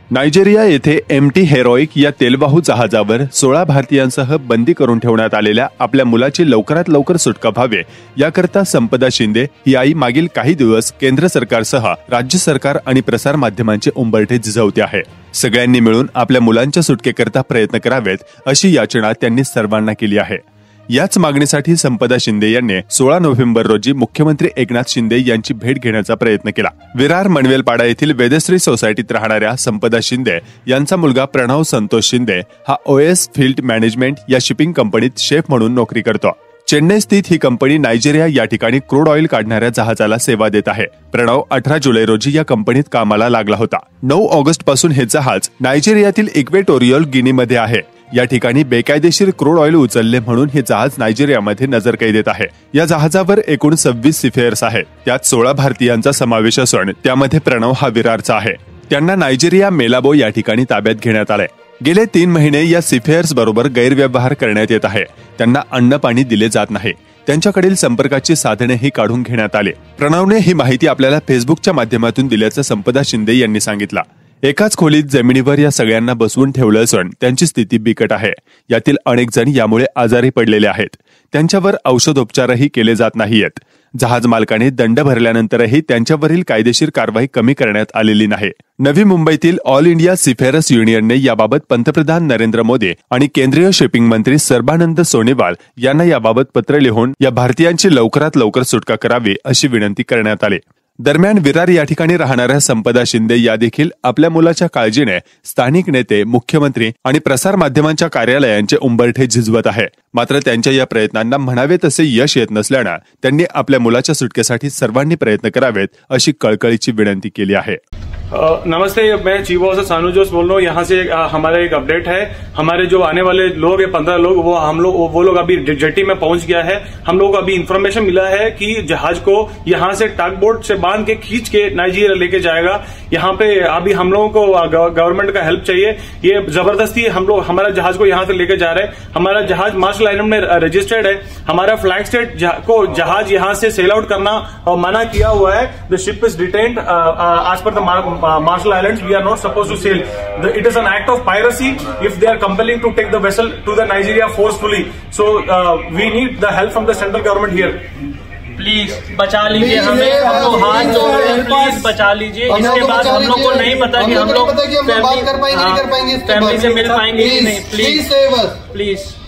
Nigeria येथे MT heroic या तेलवाहू जहाजावर 16 भारतीयांसह बंदी करून ठेवण्यात आलेल्या आपल्या मुलाची लवकरात लवकर सुटका व्हावी याकरता संपदा शिंदे ही आई मागील काही दिवस केंद्र सरकारसह राज्य सरकार आणि प्रसार माध्यमांचे उंबरठे झिजवते आहे। सगळ्यांनी मिळून आपल्या मुलांच्या सुटकेकरता प्रयत्न करावेत अशी याचना त्यांनी सर्वांना केली आहे। याच मागणीसाठी संपदा शिंदे यांनी 16 नोव्हेंबर रोजी मुख्यमंत्री एकनाथ शिंदे यांची भेट घेण्याचा प्रयत्न केला। विरार मनवेलपाडा येथील वेदश्री सोसायटीत राहणाऱ्या संपदा शिंदे यांचा मुलगा प्रणव संतोष शिंदे हा OS फील्ड मॅनेजमेंट या शिपिंग कंपनीत शेफ म्हणून नोकरी करतो। चेन्नई स्थित ही कंपनी नायजेरिया या ठिकाणी क्रूड ऑइल काढणाऱ्या जहाजाला सेवा देत आहे। प्रणव 18 जुलै रोजी या कंपनीत कामाला लागला होता। 9 ऑगस्ट पासून हे जहाज नायजेरियातील इक्वेटोरियल गिनीमध्ये आहे। या ठिकाणी बेकायदेशीर क्रूड ऑइल उचलले म्हणून हे जहाज नायजेरियामध्ये नजरकैदेत आहे। या जहाजावर एकूण 26 सीफेअर्स आहेत, त्यात 16 भारतीयांचा समावेश असून त्यामध्ये प्रणव हा विरारचा आहे। त्यांना नायजेरिया मेलाबो या ठिकाणी ताब्यात घेण्यात आले। गेले 3 महिने या सीफेअर्स बरोबर गैरव्यवहार करण्यात येत आहे। त्यांना अन्न पाणी दिले जात नाही। त्यांच्याकडील संपर्काची साधनेही काढून घेण्यात आले। प्रणवने ही माहिती आपल्याला फेसबुकच्या माध्यमातून दिल्याचं संपदा शिंदे यांनी सांगितलं। एकाच खोलीत जमिनीवर या सगळ्यांना बसवून ठेवलं असून त्यांची स्थिती बिकट आहे। यातील अनेक जण यामुळे आजारी पडलेले आहेत। त्यांच्यावर औषधोपचारही केले जात नाहीयेत। जहाज मालकाने दंड भरल्यानंतरही त्यांच्यावरील कायदेशीर कारवाई कमी करण्यात आलेली नाही। नवी मुंबईतील ऑल इंडिया सीफेअरर्स युनियनने याबाबत पंतप्रधान नरेंद्र मोदी आणि केंद्रीय शिपिंग मंत्री सर्बानंद सोनोवाल यांना याबाबत पत्र लिहून या भारतीयांची लवकरात लवकर सुटका करावी अशी विनंती करण्यात आली। दरम्यान विरार या ठिकाणी राहणाऱ्या संपदा शिंदे या देखील आपल्या मुलाच्या काळजीने स्थानिक नेते, मुख्यमंत्री आणि प्रसार माध्यमांच्या कार्यालयांचे उंबरठे झिजवत आहे। मात्र त्यांच्या या प्रयत्नांना म्हणावे तसे यश येत नसल्याने त्यांनी आपल्या मुलाच्या सुटकेसाठी सर्वांनी प्रयत्न करावेत अशी कळकळीची विनंती केली आहे। नमस्ते, मैं चीफ ऑफिसर सानू जोश बोल रहा हूँ। यहाँ से हमारा एक अपडेट है। हमारे जो आने वाले लोग है 15 लोग, वो लोग अभी जेटी में पहुंच गया है। हम लोग को अभी इन्फॉर्मेशन मिला है कि जहाज को यहाँ से टग बोट से बांध के खींच के नाइजीरिया लेके जाएगा। यहाँ पे अभी हम लोगों को गवर्नमेंट का हेल्प चाहिए। ये जबरदस्ती हम लोग हमारा जहाज को यहाँ से लेके जा रहे हैं। हमारा जहाज मार्शल आइलैंड में रजिस्टर्ड है। हमारा फ्लैग स्टेट को जहाज यहाँ से सेल आउट करना मना किया हुआ है। The ship is detained as per the Marshall Islands. We are not supposed to sail. It is an act of piracy if they are compelling to take the vessel to the Nigeria forcefully. So we need the help from the central government here. Please बचा लीजिए हमें, हम लोग हाथ जोड़ रहे हैं, please बचा लीजिए। इसके बाद हम लोग को नहीं पता कि हम लोग फैमिली से मिल पाएंगे कि नहीं। Please please